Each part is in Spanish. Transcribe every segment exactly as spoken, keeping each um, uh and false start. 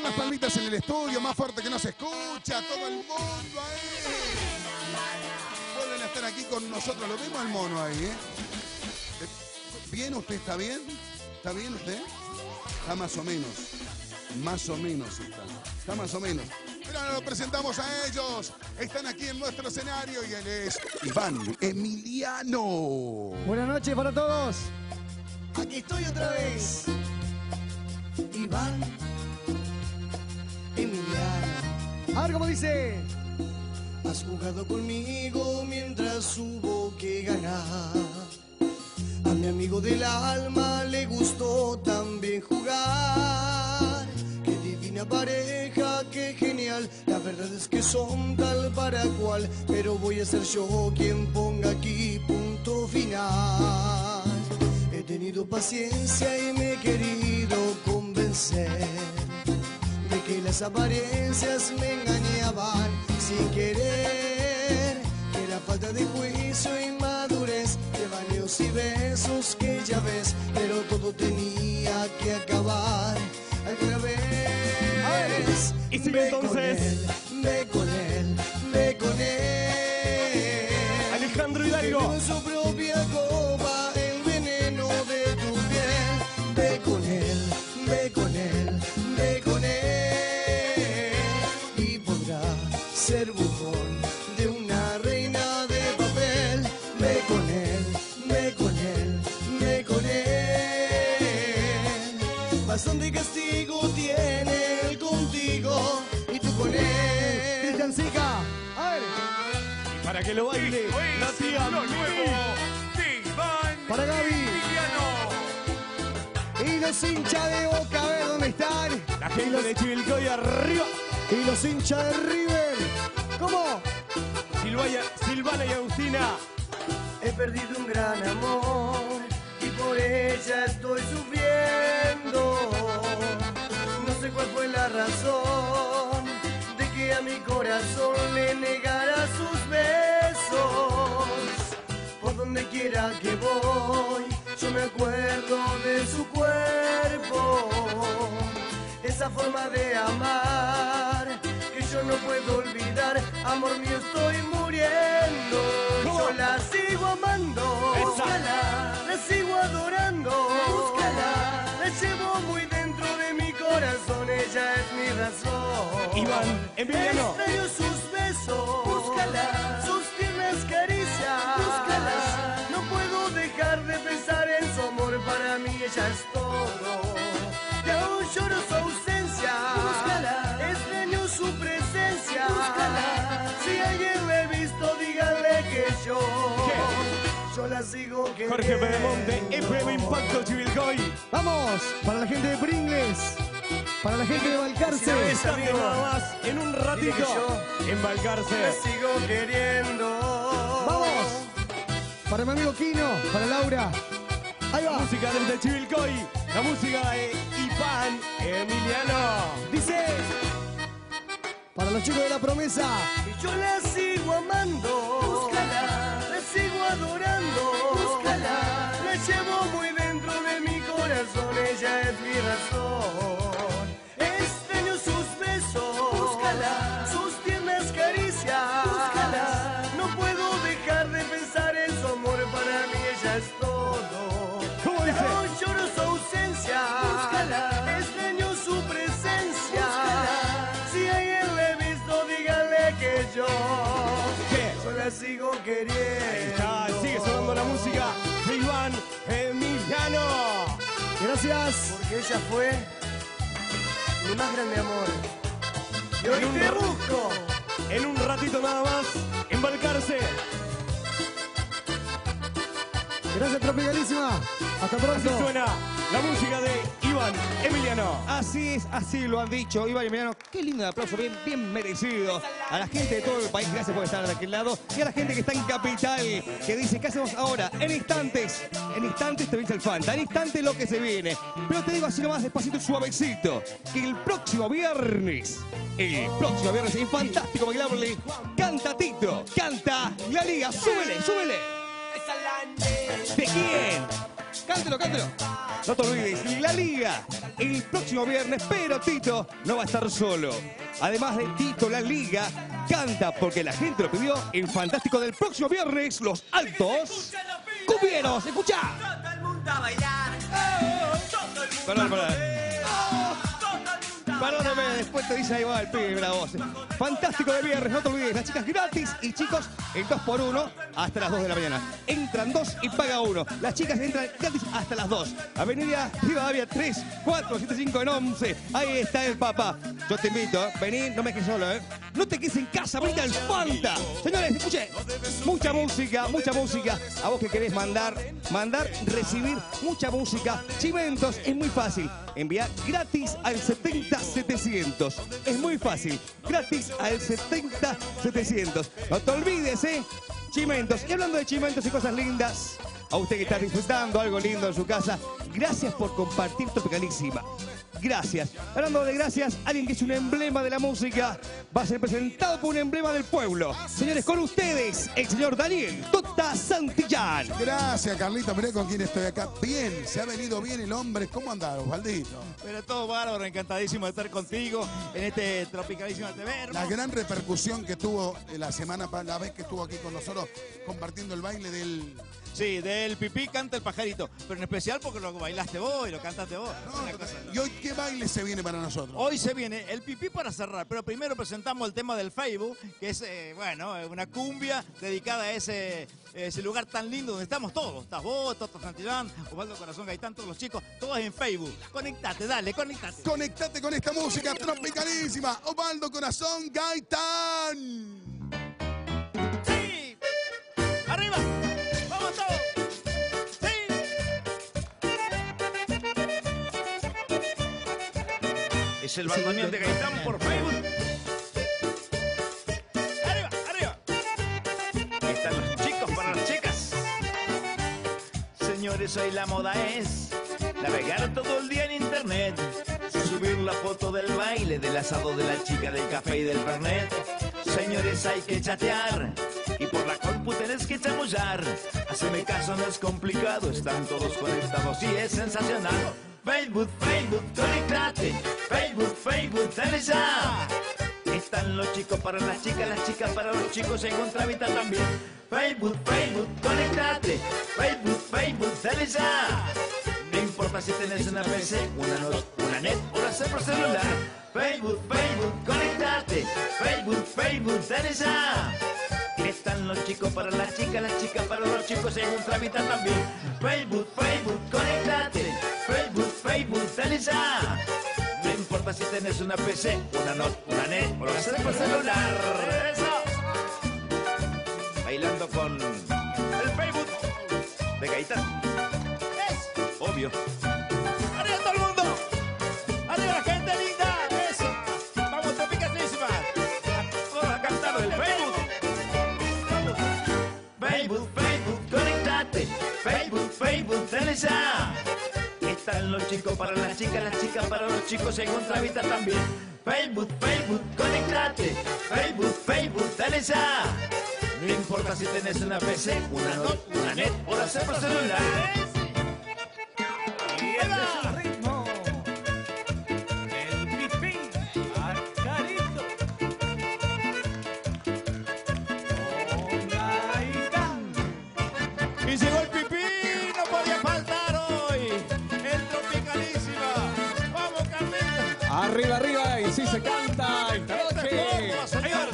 las palmitas en el estudio, más fuerte que no se escucha, todo el mundo ahí. Vuelven a estar aquí con nosotros, lo vemos al mono ahí, ¿eh? ¿Bien? ¿Usted está bien? ¿Está bien usted? Está más o menos, más o menos está, está más o menos. Pero ahora lo presentamos a ellos, están aquí en nuestro escenario y él es Iván Emiliano. Buenas noches para todos. Aquí estoy otra vez. Iván Emiliano. A ver cómo dice. Has jugado conmigo mientras hubo que ganar. A mi amigo del alma le gustó también jugar. Qué divina pareja, qué genial. La verdad es que son tal para cual. Pero voy a ser yo quien ponga aquí punto final. He tenido paciencia y me he querido convencer de que las apariencias me engañaban sin querer. Que era falta de juicio y madurez, de baños y besos que ya ves, pero todo tenía que acabar alguna vez. Y sigue entonces. Ve con él, ve con él. Alejandro Hidalgo. Con su propia copa el veneno de tu piel. Ve con él, ve con él, ve con él. Y podrá ser bufón de una reina de papel. Ve con él, ve con él, ve con él. Bastante castigo tiene él contigo y tú con él. Cristian Sica. A ver. Y para que lo baile, la tía lo Mimi. nuevo de Iván Para Gaby. Emiliano. Y los hinchas de Boca, a ver dónde están. La gente de Chivilcoy arriba. Y los hinchas de River. ¿Cómo? Silvaya, Silvana y Agustina. He perdido un gran amor y por ella estoy sufriendo. No sé cuál fue la razón de que a mi corazón le negara sus besos. Por donde quiera que voy, yo me acuerdo de su cuerpo. Esa forma de amar que yo no puedo olvidar. Amor mío, estoy muriendo. Yo la sigo amando. Búscala. La sigo adorando. Búscala. La llevo muy dentro de mi corazón. Ella es mi razón. Iván Emiliano. Extraño sus besos. Búscala. Sus tiernas caricias. Búscala. No puedo dejar de pensar en su amor. Para mí ella es todo. Y aún lloro su ausencia. Búscala. Extraño su presencia. Búscala. Si alguien me ha visto, díganle que yo Yo la sigo queriendo. Jorge Pedemonte, F M Impacto Chivilcoy. Vamos. Para la gente de Pringles. Para la gente de Balcarce. Están de nada más en un ratito Dile en La Balcarce. sigo queriendo. Vamos. Para mi amigo Kino. Para Laura. Ahí va. Música desde Chivilcoy. La música de Iván Emiliano. Dice. Para los chicos de La Promesa. Y yo la sigo amando. Búscala. La sigo adorando. Búscala. La llevo muy dentro de mi corazón. Ella es mi razón. Extraño sus besos. Búscala. Sus tiernas caricias. Búscala. No puedo dejar de pensar en su amor. Para mí ella es todo. ¿Cómo dice? No lloro su ausencia. Búscala. Extraño su presencia. Búscala. Si alguien le he visto, díganle que yo ¿Qué? Yo la sigo queriendo. Está, sigue sonando la música de Iván Emiliano. Gracias. Porque ella fue mi más grande amor. Y hoy En un te ra- busco. En un ratito nada más en Balcarce. Gracias, Tropicalísima. Hasta Así pronto. suena la música de Iván Emiliano. Así es, así lo han dicho Iván Emiliano. Qué lindo aplauso, bien, bien merecido. A la gente de todo el país, gracias por estar de aquel lado. Y a la gente que está en Capital, que dice, ¿qué hacemos ahora? En instantes, en instantes te vence el Fanta, en instantes lo que se viene. Pero te digo así nomás, despacito y suavecito, que el próximo viernes, el próximo viernes, el fantástico McLaughlin, canta Tito, canta la Liga. Súbele, súbele. ¿De quién? cántelo, cántelo. No te olvides, la Liga, el próximo viernes, pero Tito no va a estar solo. Además de Tito, la Liga canta porque la gente lo pidió en Fantástico del próximo viernes, Los Altos Cumbieros. Escucha. Todo el mundo a bailar. Todo el mundo Perdón, a perdón. comer. Todo el mundo a Perdóname, bailar. después te dice ahí va el pibe la voz. Fantástico de viernes, no te olvides, las chicas gratis y chicos, el dos por uno hasta las dos de la mañana. Entran dos y paga uno. Las chicas entran gratis hasta las dos. Avenida Rivadavia tres cuatro siete cinco en once. Ahí está el papá. Yo te invito, ¿eh? Vení, no me dejes solo, ¿eh? No te quedes en casa, brinda el Fanta. Señores, escuche, mucha música, mucha música. A vos que querés mandar, mandar, recibir mucha música. Chimentos, es muy fácil. Envía gratis al setenta setecientos. Es muy fácil. Gratis al setenta setecientos. No te olvides, ¿eh? Chimentos. Y hablando de chimentos y cosas lindas, a usted que está disfrutando algo lindo en su casa, gracias por compartir Tropicalísima. Gracias. Hablando de gracias, alguien que es un emblema de la música va a ser presentado por un emblema del pueblo. Señores, con ustedes, el señor Daniel Tota Santillán. Gracias, Carlita. Mirá con quién estoy acá. Bien, se ha venido bien el hombre. ¿Cómo andás, Osvaldito? Pero todo bárbaro, encantadísimo de estar contigo en este Tropicalísima T V. La hermoso. gran repercusión que tuvo la semana, pa- la vez que estuvo aquí con nosotros compartiendo el baile del... Sí, del pipí canta el pajarito, pero en especial porque lo bailaste vos y lo cantaste vos. Una cosa- ¿Y hoy qué baile se viene para nosotros? Hoy se viene el pipí para cerrar, pero primero presentamos el tema del Facebook, que es, eh, bueno, eh, una cumbia dedicada a ese, ese lugar tan lindo donde estamos todos. Estás vos, Toto Santillán, Osvaldo Corazón Gaitán, todos los chicos, todos en Facebook. Conectate, dale, conectate. Conectate con esta música tropicalísima. Osvaldo Corazón Gaitán. ¡Sí! ¡Arriba! ¡Vamos todos! ¡Sí! Es el bandoneón de Gaitán por Facebook. ¡Arriba! ¡Arriba! Ahí están los chicos para las chicas. Señores, hoy la moda es navegar todo el día en internet, subir la foto del baile, del asado de la chica, del café y del fernet. Señores, hay que chatear y por la compu tenés que chamullar. Haceme caso, no es complicado, están todos conectados y es sensacional. Facebook, Facebook, conectate. Facebook, Facebook, dale ya. Están los chicos para las chicas, las chicas para los chicos, en Contravita también. Facebook, Facebook, conectate. Facebook, Facebook, dale ya. No importa si tenés una P C, una not, una net o la hacer por celular. Facebook, Facebook, conectate. Facebook, Facebook, dale ya. Están los chicos para las chicas, las chicas para los chicos, en Ultravita también. Facebook, Facebook, conectate. Facebook, Facebook, dale ya. No importa si tenés una P C, una not, una net o la hacer por celular. Eso. Bailando con el Facebook de Gaitán. Es obvio. ¡Arriba todo el mundo! ¡Arriba la gente linda! ¡Eso! ¡Vamos, Tropicalísima! ¡Todos a cantar el Facebook! ¡Vamos! Facebook, Facebook, conectate. Facebook, Facebook, dale ya. Están los chicos para las chicas, las chicas para los chicos, en Contravita también. Facebook, Facebook, conectate. Facebook, Facebook, dale ya. No importa si tenés una P C, una not, una net o la hacer por celular. Y este es el ritmo del pipí pajarito. Con Gaitán. Y llegó el pipí, no podía faltar hoy. El Tropicalísima. Vamos, Carlita. Arriba, arriba, y sí se canta esta Este noche. es todo, señor.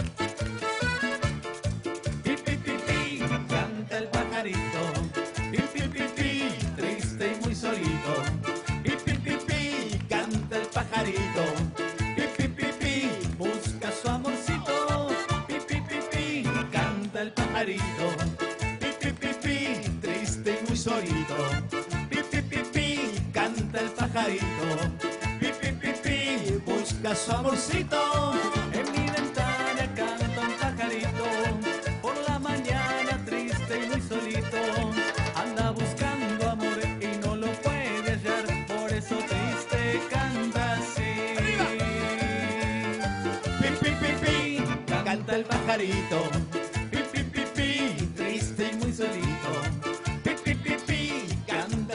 Pipi, pipi, canta el pajarito. Pipi, pipi, triste y muy solito. Pipi, pipi, canta el pajarito. Pipi, pipi, busca su amorcito. Pipi, pipi, canta el pajarito. Pipi, pipi, triste y muy solito. Pipi, pipi, canta el pajarito. Pipi, pipi, busca su amorcito. En mi ventana canta un pajarito. Por la mañana triste y muy solito. Anda buscando amor y no lo puede hallar. Por eso triste canta así. Pipi, pipi, canta el pajarito. Pipi, pipi, triste y muy solito. Pipi, pipi, canta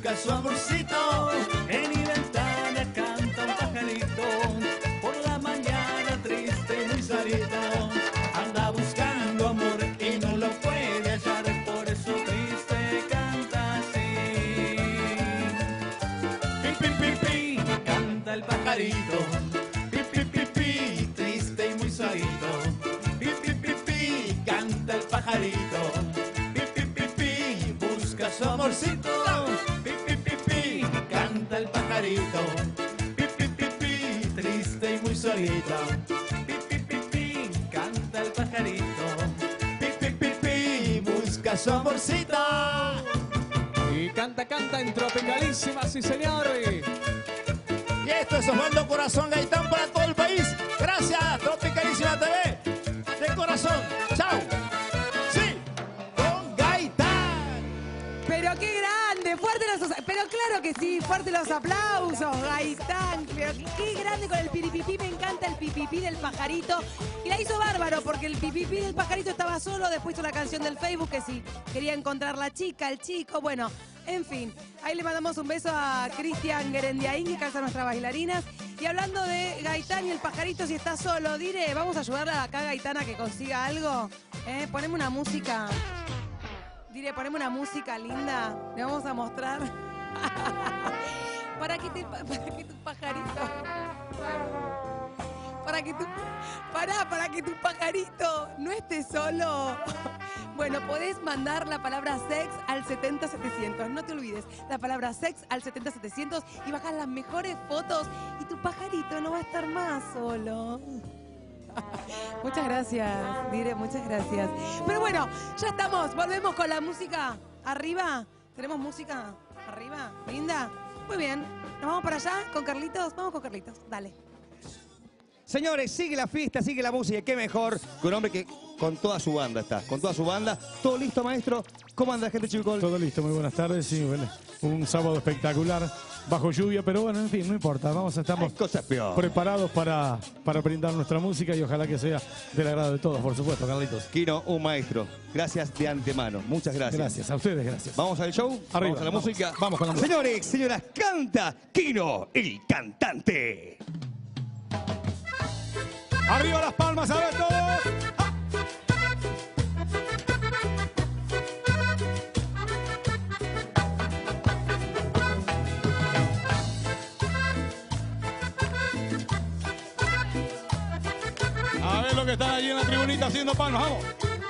busca su amorcito. En mi ventana canta un pajarito, por la mañana triste y muy solito. Anda buscando amor y no lo puede hallar, por eso triste canta así. Pi, pi, pi, pi, canta el pajarito. Pi, pi, pi, pi, triste y muy solito. Pi, pi, pi, pi, canta el pajarito. Pi, pi, pi, pi, busca su amorcito. Pi, pi, pi, pi, canta el pajarito. Pi, pi, pi, pi, triste y muy solito. Pi, pi, pi, pi, canta el pajarito. Pi, pi, pi, pi, busca su amorcito. Y canta, canta en Tropicalísima, sí señor. Y esto es Osvaldo Corazón Gaitán para todo el país. Gracias, Tropicalísima T V. De corazón. Chao. Sí, con Gaitán. Pero qué grande, fuerte los... Pero claro que sí, fuerte los aplausos, Gaitán. Pero qué grande con el piripipí, me encanta el pipipí del pajarito. Y la hizo bárbaro porque el pipipí del pajarito estaba solo, después hizo la canción del Facebook que sí, quería encontrar la chica, el chico, bueno... En fin, ahí le mandamos un beso a Cristian Gerendiaín, que calza nuestras bailarinas. Y hablando de Gaitán y el pajarito, si está solo, Dire, vamos a ayudarle acá a Gaitán a que consiga algo. ¿Eh? Poneme una música. Dire, poneme una música linda. Le vamos a mostrar. para que te, para que tu pajarito. Para que tu. Pará, para que tu pajarito no esté solo. Bueno, podés mandar la palabra sex al setenta setecientos. No te olvides, la palabra sex al setenta setecientos y bajar las mejores fotos y tu pajarito no va a estar más solo. Muchas gracias, Dire, muchas gracias. Pero bueno, ya estamos, volvemos con la música arriba. ¿Tenemos música arriba? ¿Linda? Muy bien, ¿nos vamos para allá con Carlitos? Vamos con Carlitos, dale. Señores, sigue la fiesta, sigue la música. Qué mejor que un hombre que con toda su banda está. Con toda su banda. ¿Todo listo, maestro? ¿Cómo anda, gente, Chivilcoy? Todo listo, muy buenas tardes. Sí, bueno, un sábado espectacular, bajo lluvia, pero bueno, en fin, no importa. Vamos a estar preparados para, para brindar nuestra música y ojalá que sea del agrado de todos, por supuesto, Carlitos. Kino, un maestro. Gracias de antemano. Muchas gracias. Gracias, a ustedes, gracias. ¿Vamos al show? Arriba. ¿Vamos a la vamos, música? Vamos con la música. Señores, señoras, canta Kino, el cantante. Arriba las palmas, a ver todos. ¡Ah! A ver lo que están allí en la tribunita haciendo palmas, vamos.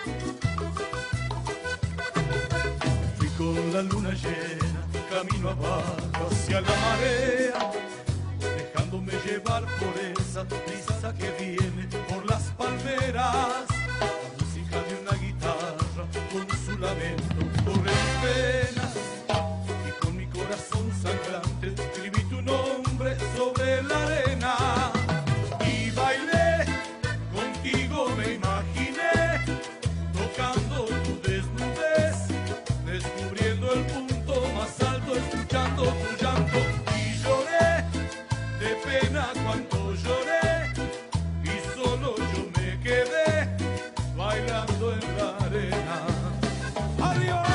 Fui con la luna llena, camino abajo hacia la marea, dejándome llevar por esa brisa que viene por las palmeras. La música de una guitarra con su lamento corre mis venas, y con mi corazón sangrante escribí tu nombre sobre la arena. Y bailé, contigo me imaginé, tocando tu desnudez, descubriendo el punto más alto, escuchando tu llanto. Y lloré de pena cuando lloré, y solo yo me quedé bailando en la arena. ¡Adiós!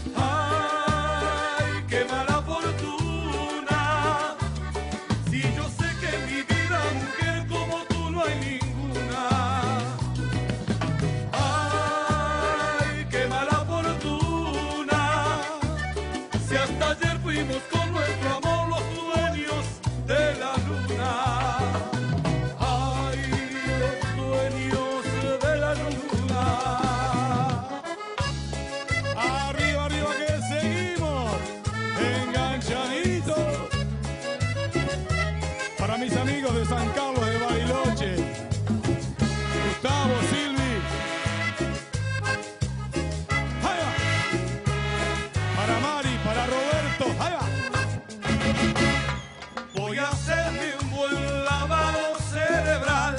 ¡Ay, qué mala fortuna! Si yo sé que en mi vida mujer como tú no hay ninguna. ¡Ay, qué mala fortuna! Si hasta ayer fuimos con nuestro amor los dueños de la luna. Ay, los dueños de la luna. Arriba, arriba que seguimos. Enganchaditos. Para mis amigos de San Carlos de Bariloche. Gustavo, Silvi. Ahí va. Para Mari, para Roberto. Ahí va. Voy a hacerme un buen lavado cerebral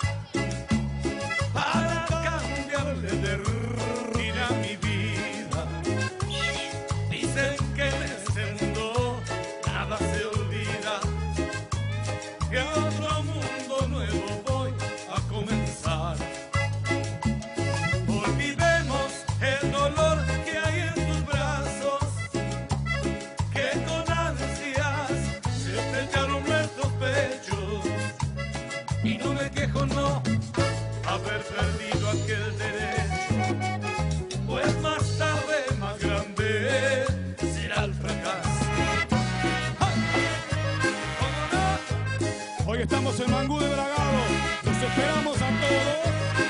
para cambiarle de rutina a mi vida. Dicen que en este mundo nada se olvida, que otro mundo Somos el Mangú de Bragado. Los esperamos a todos.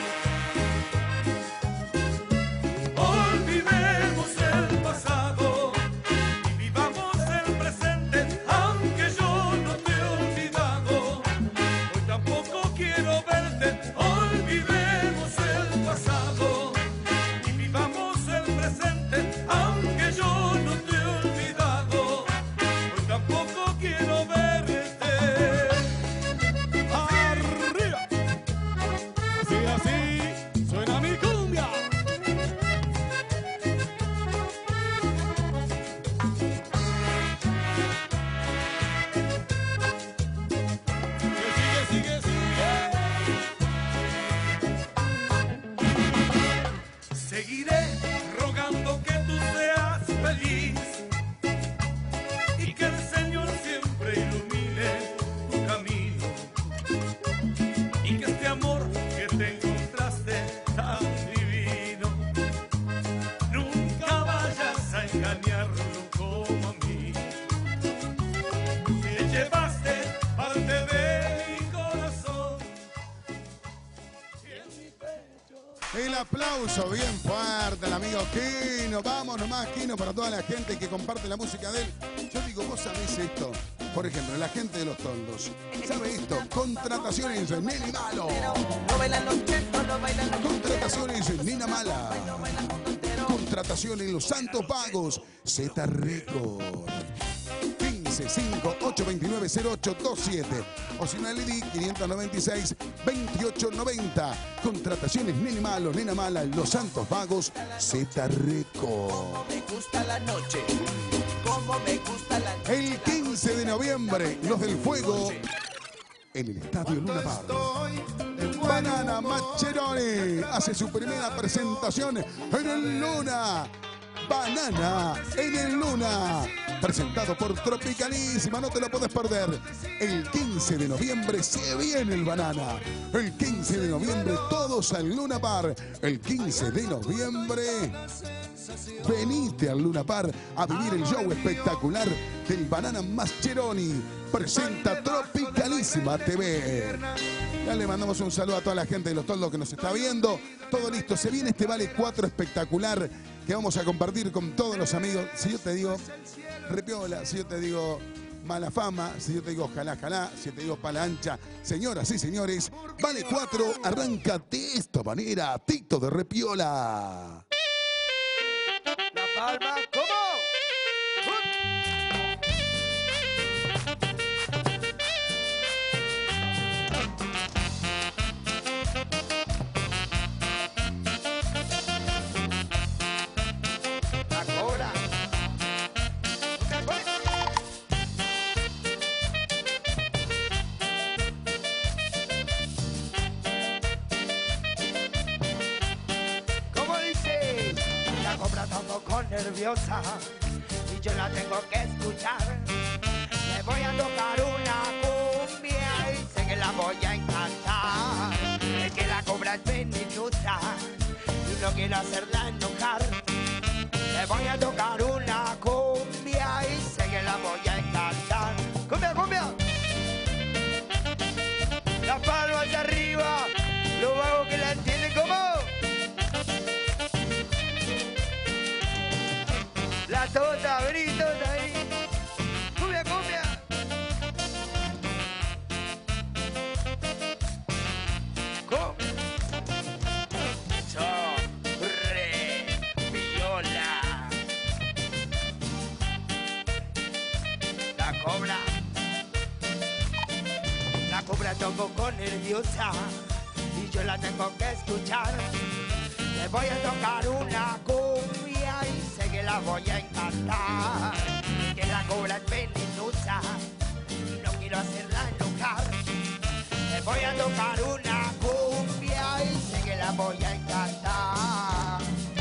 Olvidemos el pasado y vivamos el presente, aunque yo no te he olvidado. Hoy tampoco quiero verte. Olvidemos el pasado y vivamos el presente, aunque yo no te he olvidado. Hoy tampoco quiero verte. Arriba. Así, así, suena mi cumbia. Sigue, sigue, sigue. Seguiré rogando que tú seas feliz y que el Señor siempre ilumine tu camino y que este amor que te encontraste tan divino nunca vayas a engañarlo como a mí. Te llevaste parte de mi corazón y en mi pecho. El aplauso bien fuerte al amigo Kino. Vamos nomás, Kino, para toda la gente que comparte la música de él. Yo digo, vos sabés esto. Por ejemplo, la gente de los toldos. ¿Sabe esto? Contrataciones Neni Malo. Contrataciones Nina Mala. Contrataciones Los Santos Pagos. Z Record. quince cinco ocho veintinueve cero ocho veintisiete o si no el I D quinientos noventa y seis veintiocho noventa. Contrataciones Nene Malo, Nena Mala, Los Santos Vagos, Z Record. Me gusta la noche, como me gusta la noche. El quince de noviembre, Los del Fuego en el Estadio Luna Park. Banana Mascheroni hace su primera presentación en el Luna. Banana en el Luna, presentado por Tropicalísima, no te lo puedes perder. El quince de noviembre se viene el Banana. El quince de noviembre todos al Luna Park. El quince de noviembre venite al Luna Park a vivir el show espectacular del Banana Mascheroni. Presenta Tropicalísima T V. Ya le mandamos un saludo a toda la gente de Los Toldos que nos está viendo. Todo listo, se viene este Vale cuatro espectacular que vamos a compartir con todos los amigos. Si yo te digo Repiola, si yo te digo Mala Fama, si yo te digo Jalá Jalá, si yo te digo Pala Ancha, señoras y señores, Vale cuatro arranca de esta manera, Tito de Repiola. La palma, ¿cómo? Nerviosa y yo la tengo que escuchar. Le voy a tocar una cumbia y sé que la voy a encantar. Es que la cobra es venenosa y no quiero hacerla enojar. Le voy a tocar una cumbia y sé que la voy a encantar. ¡Cumbia, cumbia! Las palmas hacia arriba, los vagos que la entienden como. La tota, vení, tota, vení. Cumbia, cumbia. ¿Cómo? Sobre viola. La cobra. La cobra tocó con nerviosa y yo la tengo que escuchar. Le voy a tocar una cumbia y sé que la voy a encantar. Que la cobra es venenosa y no quiero hacerla enojar. Le voy a tocar una cumbia y sé que la voy a encantar.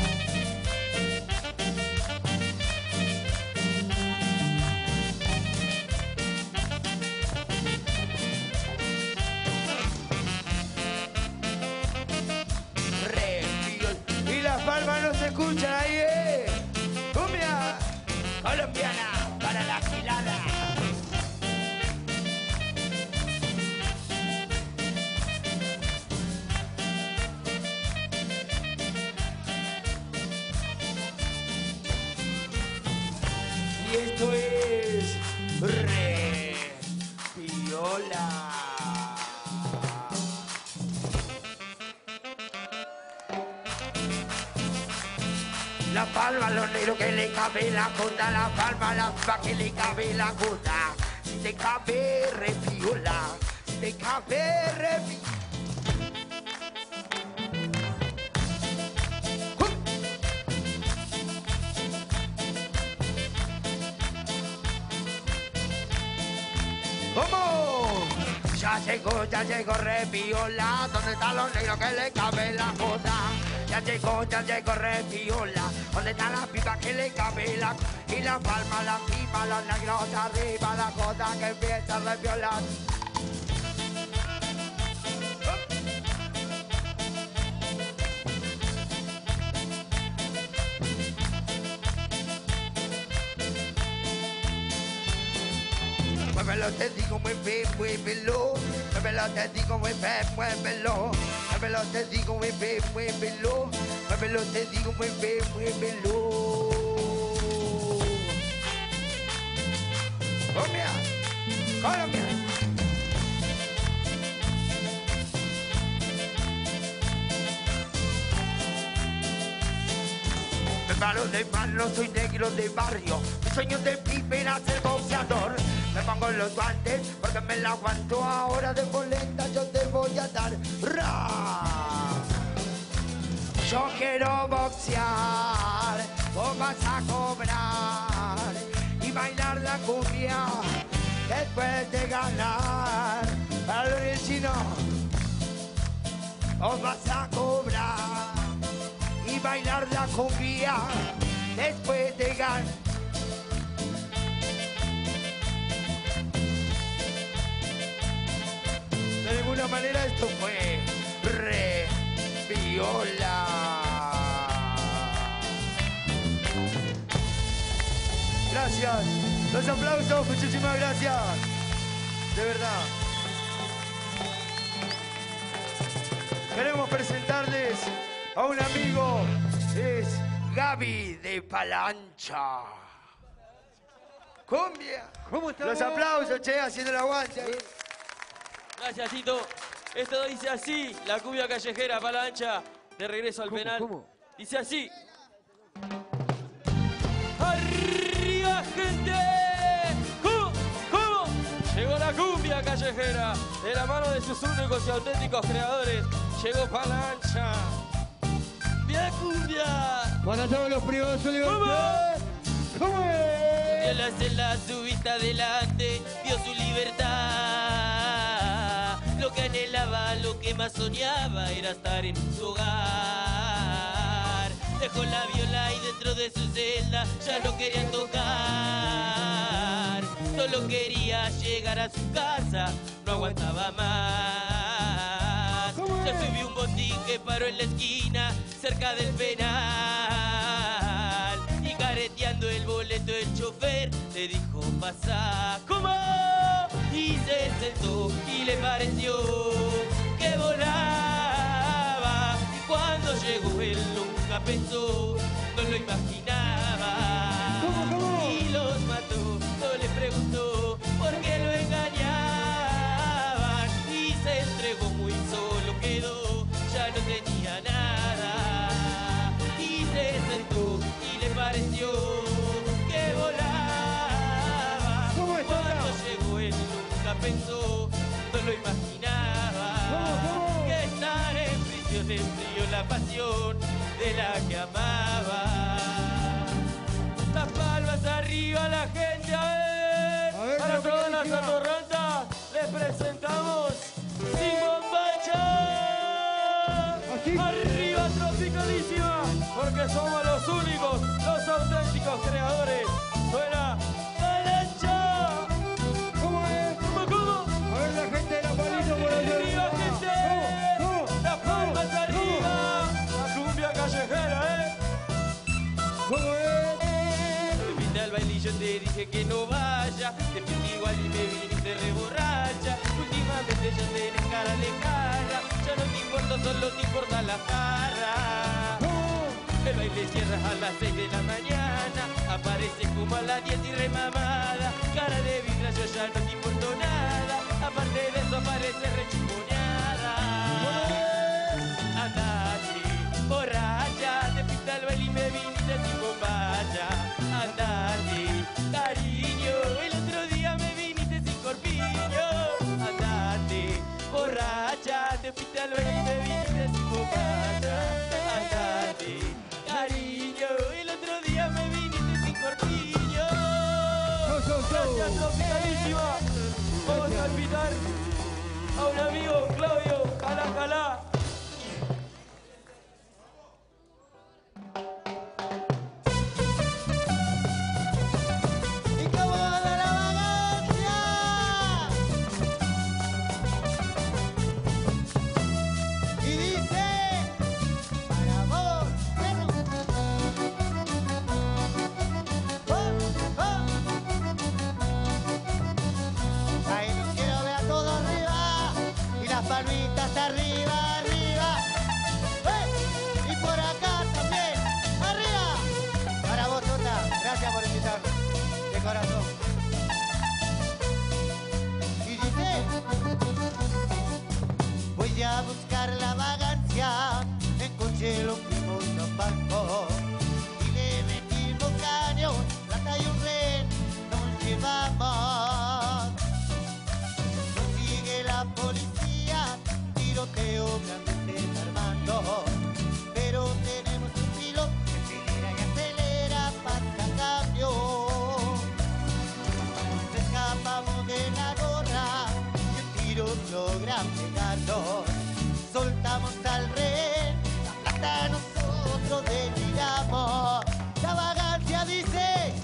Y las palmas no se escuchan ahí, ¿eh? Cumbia colombiana para la gilada. esto es re viola. La palma a los negros que le cabe la costa, la palma a la piba que le cabe la costa. Si te cabe re viola, si te cabe re viola. ¿Cómo? Ya llegó, ya llegó re viola. ¿Dónde están los negros que le cabe la costa? Ya llegó, ya llegó re viola. ¿Dónde están las pipas que le cabe la costa? Y la palma, la pipa, los negros arriba, la costa que empieza a re violar. Muévelo, te digo, mueve, muévelo. Muévelo, te digo, mueve, muévelo. Muévelo, te digo, mueve, muévelo. Muévelo, te digo, mueve, muévelo. Colombia, Colombia. Me paro de mano, soy negro de barrio. Mi sueño de pibe era ser boxeador. Me pongo los guantes porque me la aguanto. Ahora de boleta yo te voy a dar. ¡Ra! Yo quiero boxear, vos vas a cobrar y bailar la cumbia después de ganar. Pablo y el chino, vos vas a cobrar y bailar la cumbia después de ganar. De alguna manera esto fue re viola. Gracias. Los aplausos, muchísimas gracias. De verdad. Queremos presentarles a un amigo. Es Gaby de Palancha. Cumbia. ¿Cómo está? Los aplausos, che, haciendo el aguante. Gracias, Tito. Esto dice así, la cumbia callejera Palancha, de regreso al ¿Cómo, penal. cómo? Dice así. ¡Arriba, gente! ¿Cómo? ¿Cómo? Llegó la cumbia callejera, de la mano de sus únicos y auténticos creadores. Llegó Palancha. ¡Vía cumbia! Para todos los privados de libertad. ¿Cómo es? Dio la celda su vista adelante, vio su libertad. Lo que anhelaba, lo que más soñaba era estar en su hogar. Dejó la viola y dentro de su celda ya no quería tocar. Solo quería llegar a su casa, no aguantaba más. Ya subió un botín que paró en la esquina, cerca del penal. Y careteando el boleto el chofer le dijo pasá. ¿Cómo? Y se sentó y le pareció que volaba. Y cuando llegó él nunca pensó, no lo imaginaba. ¿Cómo, cómo? Y los mató, no le preguntó por qué lo engañaban. Y se entregó muy solo, quedó, ya no tenía nada. Y se sentó y le pareció que volaba. ¿Cómo está? Cuando llegó él nunca pensó, no lo imaginaba. ¿Cómo, cómo? Que estar en prisión enfrió la pasión de la que amaba. Las palmas arriba, la gente, a ver. A ver, Para la todas las buenísima. atorrantas les presentamos Sin Bombacha. Así. Arriba, tropicalísima, porque somos los únicos, los auténticos creadores. Suena Palancha. ¿Cómo es? ¿Cómo, cómo? A ver la gente de la palito por allá. Arriba, gente. ¿Cómo? Las palmas arriba. La cumbia callejera, ¿eh? ¿Cómo es? Te invité al baile y yo te dije que no vaya. Te pide igual y me viniste reborracha. Últimamente ya tenés cara lejana. Ya no te importa, solo te importa la cara. El baile cierra a las seis de la mañana, aparece como a las diez y remamada. Cara de vidra, yo ya no te importo nada, aparte de eso aparece rechuponeada. Andate, borracha, te pinta el baile y me viniste sin bombacha. Andate, cariño, el otro día me viniste sin corpiño. Andate, borracha, te pinta el baile y me viniste sin bombacha. Andate, cariño, el otro día me viniste sin corpiño. Gracias, Tropicalísima. Vamos a invitar a un amigo, Claudio, Calá, Calá. ¿Y cómo anda la vagancia? Y dice, para vos, perro. Oh, oh. Ay, no quiero ver a todo arriba y las palmitas arriba, arriba. ¡Eh! Y por acá también, arriba. Para vos, Tota, gracias por invitarme, de corazón. Y dice, voy a buscar la vagancia, en coche lo fuimos a banco y le metimos cañón, plata y un ren, nos llevamos. Nos sigue la policía, tiroteo grande está armando, pero tenemos un piloto que acelera y acelera para cambio. Nos escapamos de la gorra y el tiro logra pegarnos. Soltamos al rey, la plata nosotros deliramos. La vagancia dice,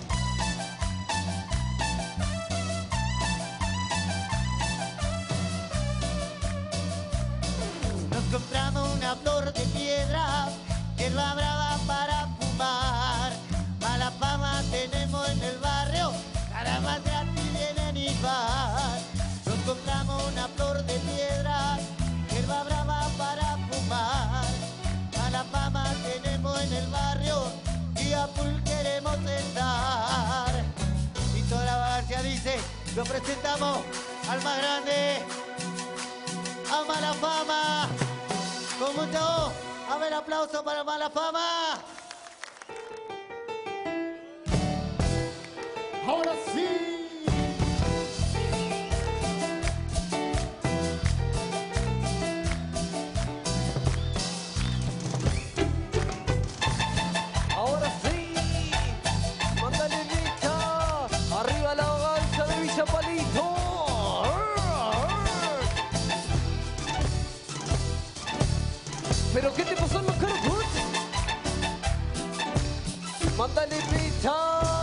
nos compramos una flor de piedra, hierba brava para fumar. Mala fama tenemos en el barrio, cada más gratis vienen y van. Nos compramos una flor de piedra, hierba brava para fumar. Mala fama tenemos en el barrio y a full queremos estar. Y toda la vagancia dice, lo presentamos al más grande, a Mala Fama. Con mucha voz, a ver, aplauso para Mala Fama. Ahora sí. Ahora sí, mándale mecha, arriba la vagancia de Villa Palito. ¿Pero qué te pasó en los carros? Mándale mecha.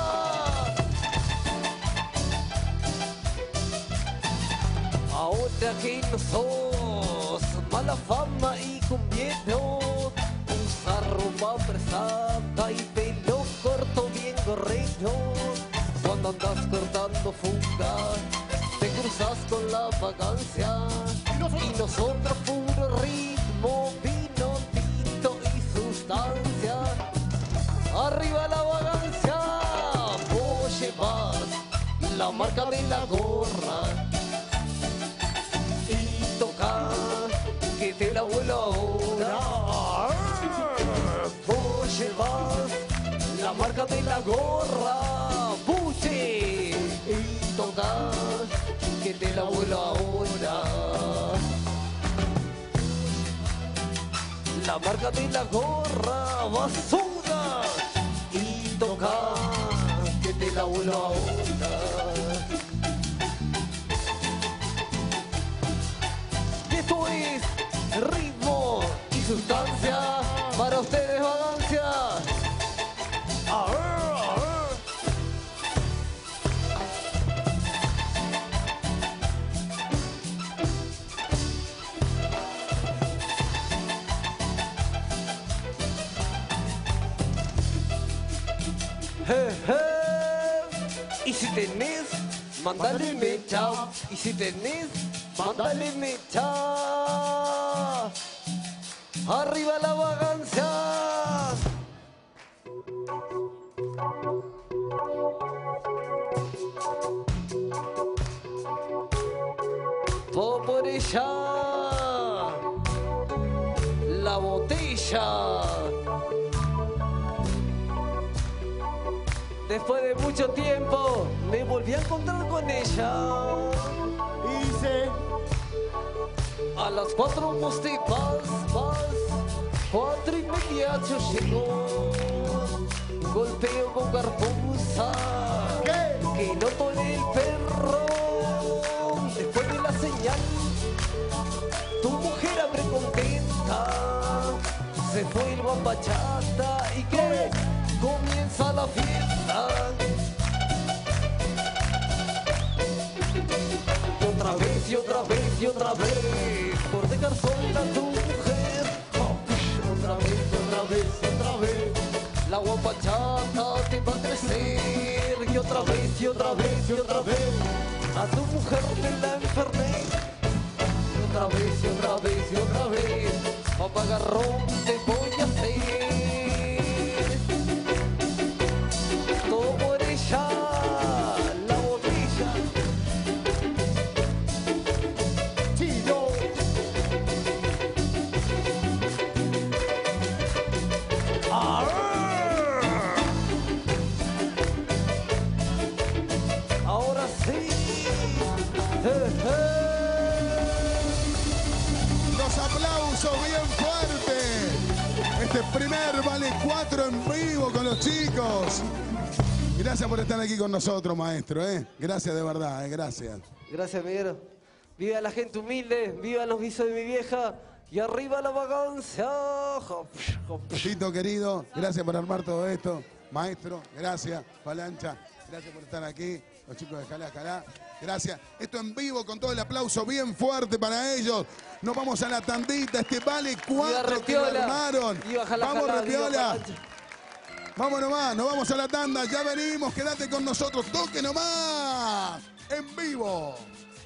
Ahora que no sos Mala Fama y convieno, usa ropa prestada y pelo corto bien gorreño. Cuando andas cortando fuga, te cruzas con la vagancia. Y nosotros puro ritmo, vino, tinto y sustancia. Arriba la vagancia, vos llevas la marca de la gorra. Y toca que te la vuelo ahora. Vos llevas la marca de la gorra, buche. Y toca que te la vuelo ahora. La marca de la gorra, basura. Y toca que te la vuelo ahora. Esto es ritmo y sustancia para ustedes, vagancia. A ver, a ver. Je, je. Y si tenés, mándale mecha. Y si tenés, mándale mecha. Arriba la vagancia. Todo por ella, la botella. Después de mucho tiempo me volví a encontrar con ella. Hice a las cuatro mostré más, más. Cuatro y media yo llegó. Golpeo con garbuza. ¿Qué? Que no pone el perro. Después de la señal, tu mujer abre contenta. Se fue el guapachata y que comienza la fiesta. Y otra vez, y otra vez, y otra vez, por dejar sola a tu mujer. Otra vez, otra vez, otra vez, la guapachata te va a crecer. Y otra vez, y otra vez, y otra vez, a tu mujer te la enfermé. Y otra vez, y otra vez, y otra vez, papagarrón te voy a hacer. Todo por ella, la botella. Chino. Ahora sí. Eh, eh. Los aplausos bien fuertes. Este primer Vale cuatro en vivo con los chicos. Gracias por estar aquí con nosotros, maestro. ¿eh? Gracias de verdad, ¿eh? gracias. Gracias, Miguel. Viva la gente humilde, viva los visos de mi vieja y arriba la vagancia. Tito querido, gracias por armar todo esto. Maestro, gracias. Falancha, gracias por estar aquí. Los chicos de Jalá Jalá, gracias. Esto en vivo con todo el aplauso bien fuerte para ellos. Nos vamos a la tandita, este Vale cuatro que lo armaron. Vamos, Repiola. Vamos nomás, nos vamos a la tanda. Ya venimos, quédate con nosotros. Toque nomás, en vivo.